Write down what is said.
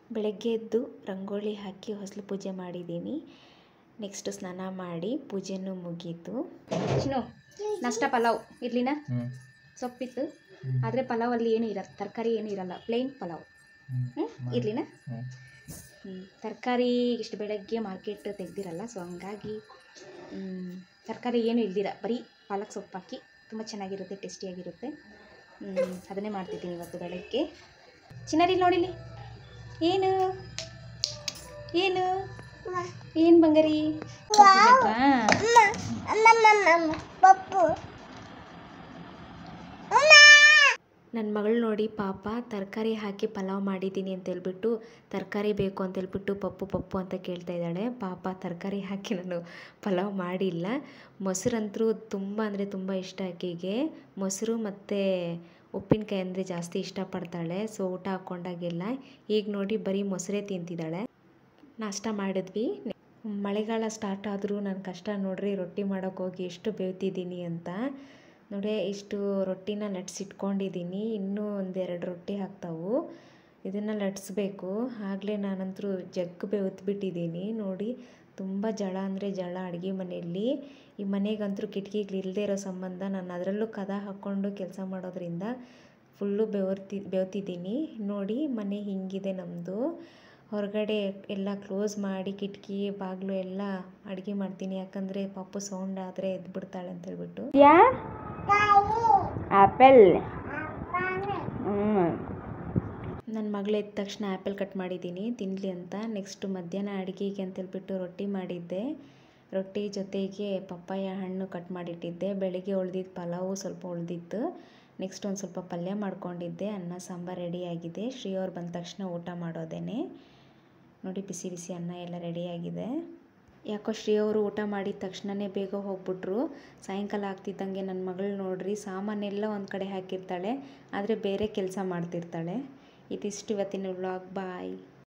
ಬೆಳಗ್ಗೆ ಎದ್ದು ರಂಗೋಲಿ ಹಾಕಿ ಹೊಸಲು ಪೂಜೆ ಮಾಡಿದ್ದೀನಿ. ನೆಕ್ಸ್ಟ್ ಸ್ನಾನ ಮಾಡಿ ಪೂಜೆನೂ ಮುಗೀತು. ಚಿನ್ನು ನಾಷ್ಟ ಪಲಾವ್ ಇರ್ಲಿನ ಸೊಪ್ಪಿತ್ತು, ಆದರೆ ಪಲಾವಲ್ಲಿ ಏನೂ ಇರಲ್ಲ, ತರಕಾರಿ ಏನೂ ಇರಲ್ಲ, ಪ್ಲೇನ್ ಪಲಾವ್. ಇರ್ಲಿನ ತರಕಾರಿ ಇಷ್ಟು ಬೆಳಗ್ಗೆ ಮಾರ್ಕೆಟ್ ತೆಗ್ದಿರಲ್ಲ, ಸೊ ಹಂಗಾಗಿ ತರಕಾರಿ ಏನೂ ಇಲ್ದಿರ ಬರೀ ಪಾಲಕ್ ಸೊಪ್ಪು ಹಾಕಿ ತುಂಬ ಚೆನ್ನಾಗಿರುತ್ತೆ, ಟೇಸ್ಟಿಯಾಗಿರುತ್ತೆ. ಅದನ್ನೇ ಮಾಡ್ತಿದ್ದೀನಿ ಇವತ್ತು ಬೆಳಗ್ಗೆ. ಚಿನ್ನರಿ ನೋಡಿಲಿ, ಏನು ಏನು ಏನು ಬಂಗಾರಿ ನನ್ನ ಮಗಳು ನೋಡಿ ಪಾಪ ತರಕಾರಿ ಹಾಕಿ ಪಲಾವ್ ಮಾಡಿದ್ದೀನಿ ಅಂತೇಳ್ಬಿಟ್ಟು ತರಕಾರಿ ಬೇಕು ಅಂತೇಳ್ಬಿಟ್ಟು ಪಪ್ಪು ಪಪ್ಪು ಅಂತ ಕೇಳ್ತಾ ಇದ್ದಾಳೆ. ಪಾಪ ತರಕಾರಿ ಹಾಕಿ ನಾನು ಪಲಾವ್ ಮಾಡಿಲ್ಲ. ಮೊಸರಂತರೂ ತುಂಬ ಅಂದರೆ ತುಂಬ ಇಷ್ಟ ಆಕೆಗೆ. ಮೊಸರು ಮತ್ತು ಉಪ್ಪಿನಕಾಯಿ ಅಂದರೆ ಜಾಸ್ತಿ ಇಷ್ಟಪಡ್ತಾಳೆ. ಸೊ ಊಟ ಹಾಕ್ಕೊಂಡಾಗೆಲ್ಲ ಈಗ ನೋಡಿ ಬರೀ ಮೊಸರೇ ತಿಂತಿದ್ದಾಳೆ. ನಾಷ್ಟ ಮಾಡಿದ್ವಿ. ಮಳೆಗಾಲ ಸ್ಟಾರ್ಟ್ ಆದರೂ ನನ್ನ ಕಷ್ಟ ನೋಡ್ರಿ, ರೊಟ್ಟಿ ಮಾಡೋಕ್ಕೆ ಹೋಗಿ ಎಷ್ಟು ಬೇವ್ತಿದ್ದೀನಿ ಅಂತ ನೋಡಿ. ಇಷ್ಟು ರೊಟ್ಟಿನ ಲಟ್ಸಿಟ್ಕೊಂಡಿದ್ದೀನಿ, ಇನ್ನೂ ಒಂದೆರಡು ರೊಟ್ಟಿ ಹಾಕ್ತಾವು. ಇದನ್ನು ಲಟ್ಸ್ಬೇಕು. ಆಗಲೇ ನಾನಂತರೂ ಜಗ್ಗು ಬೇವ್ತ್ಬಿಟ್ಟಿದ್ದೀನಿ ನೋಡಿ. ತುಂಬ ಜಳ ಅಂದರೆ ಜಳ ಅಡುಗೆ ಮನೆಯಲ್ಲಿ. ಈ ಮನೆಗಂತೂ ಕಿಟಕಿಗಳು ಇಲ್ಲದೆ ಇರೋ ಸಂಬಂಧ ನಾನು ಅದರಲ್ಲೂ ಕದ ಹಾಕ್ಕೊಂಡು ಕೆಲಸ ಮಾಡೋದ್ರಿಂದ ಫುಲ್ಲು ಬೇವ್ತಿದ್ದೀನಿ ನೋಡಿ. ಮನೆ ಹಿಂಗಿದೆ ನಮ್ಮದು. ಹೊರಗಡೆ ಎಲ್ಲ ಕ್ಲೋಸ್ ಮಾಡಿ ಕಿಟಕಿ ಬಾಗಿಲು ಎಲ್ಲ ಅಡುಗೆ ಮಾಡ್ತೀನಿ, ಯಾಕಂದರೆ ಪಾಪು ಸೌಂಡ್ ಆದರೆ ಎದ್ಬಿಡ್ತಾಳೆ ಅಂತೇಳ್ಬಿಟ್ಟು. ಆ್ಯಪಲ್ ನನ್ನ ಮಗಳು ಎದ್ದ ತಕ್ಷಣ ಆ್ಯಪಲ್ ಕಟ್ ಮಾಡಿದ್ದೀನಿ ತಿನ್ನಲಿ ಅಂತ. ನೆಕ್ಸ್ಟು ಮಧ್ಯಾಹ್ನ ಅಡುಗೆಗೆ ಅಂತೇಳ್ಬಿಟ್ಟು ರೊಟ್ಟಿ ಮಾಡಿದ್ದೆ. ರೊಟ್ಟಿ ಜೊತೆಗೆ ಪಪ್ಪಾಯ ಹಣ್ಣು ಕಟ್ ಮಾಡಿಟ್ಟಿದ್ದೆ. ಬೆಳಿಗ್ಗೆ ಉಳ್ದಿದ್ದು ಪಲಾವು ಸ್ವಲ್ಪ ಉಳ್ದಿತ್ತು. ನೆಕ್ಸ್ಟ್ ಒಂದು ಸ್ವಲ್ಪ ಪಲ್ಯ ಮಾಡ್ಕೊಂಡಿದ್ದೆ. ಅನ್ನ ಸಾಂಬಾರು ರೆಡಿಯಾಗಿದೆ. ಶ್ರೀ ಅವ್ರು ಬಂದ ತಕ್ಷಣ ಊಟ ಮಾಡೋದೇನೆ ನೋಡಿ. ಬಿಸಿ ಬಿಸಿ ಅನ್ನ ಎಲ್ಲ ರೆಡಿಯಾಗಿದೆ. ಯಾಕೋ ಶ್ರೀ ಅವರು ಊಟ ಮಾಡಿದ ತಕ್ಷಣವೇ ಬೇಗ ಹೋಗ್ಬಿಟ್ರು. ಸಾಯಂಕಾಲ ಆಗ್ತಿದ್ದಂಗೆ ನನ್ನ ಮಗಳು ನೋಡ್ರಿ ಸಾಮಾನೆಲ್ಲ ಒಂದು ಕಡೆ ಹಾಕಿರ್ತಾಳೆ, ಆದರೆ ಬೇರೆ ಕೆಲಸ ಮಾಡ್ತಿರ್ತಾಳೆ. ಇದಿಷ್ಟು ಇವತ್ತಿನ ವ್ಲಾಗ್. ಬಾಯ್.